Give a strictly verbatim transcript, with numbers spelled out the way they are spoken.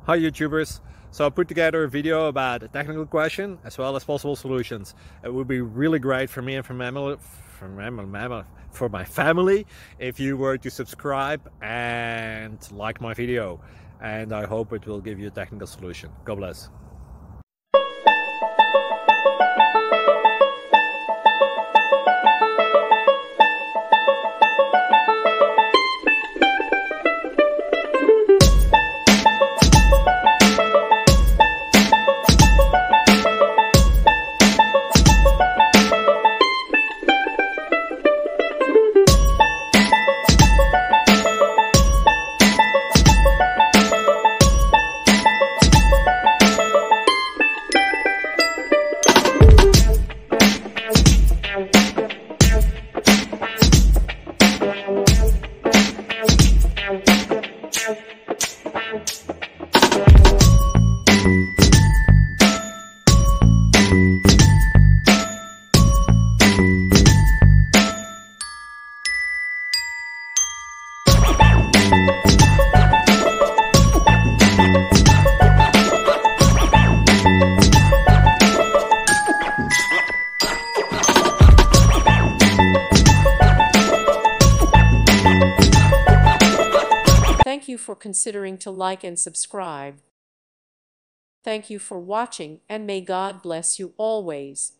Hi YouTubers! So I put together a video about a technical question as well as possible solutions. It would be really great for me and for, mammal, for, mammal, for my family if you were to subscribe and like my video. And I hope it will give you a technical solution. God bless. Thank you for considering to like and subscribe. Thank you for watching, and may God bless you always.